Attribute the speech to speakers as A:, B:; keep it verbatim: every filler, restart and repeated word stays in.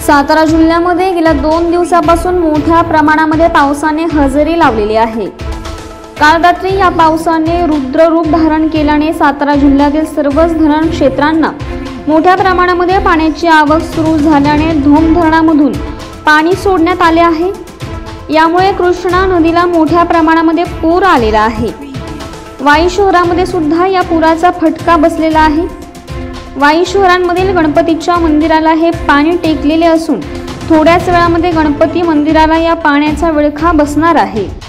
A: सातारा जिल्ह्यामध्ये गेल्या दोन दिवसापासून मोठ्या प्रमाणामध्ये पावसाने हजेरी लावलेली आहे। काल रात्री या पावसाने रुद्र रूप धारण केल्याने सातारा जिल्ह्यातील सर्वच धरण क्षेत्रांना मोठ्या प्रमाणामध्ये पाण्याची आवक सुरू झाल्याने धोम धरणामधून पाणी सोडण्यात आले आहे। यामुळे कृष्णा नदीला मोठ्या प्रमाणामध्ये पूर आलेला आहे। वाई शहरामध्ये सुद्धा या पुराचा फटका बसलेला आहे। वाई शहरांमधील गणपतीच्या मंदिराला हे पाणी टेकलेले असून थोड्याच वेळामध्ये गणपती मंदिराला या पाण्याचा विळखा बसणार आहे।